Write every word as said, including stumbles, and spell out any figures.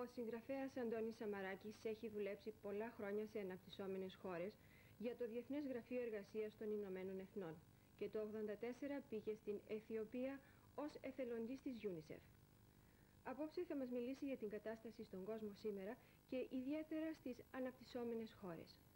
Ο συγγραφέας Αντώνης Σαμαράκης έχει δουλέψει πολλά χρόνια σε αναπτυσσόμενες χώρες για το Διεθνές Γραφείο Εργασίας των Ηνωμένων Εθνών και το χίλια εννιακόσια ογδόντα τέσσερα πήγε στην Αιθιοπία ως εθελοντής της UNICEF. Απόψε θα μας μιλήσει για την κατάσταση στον κόσμο σήμερα και ιδιαίτερα στις αναπτυσσόμενες χώρες.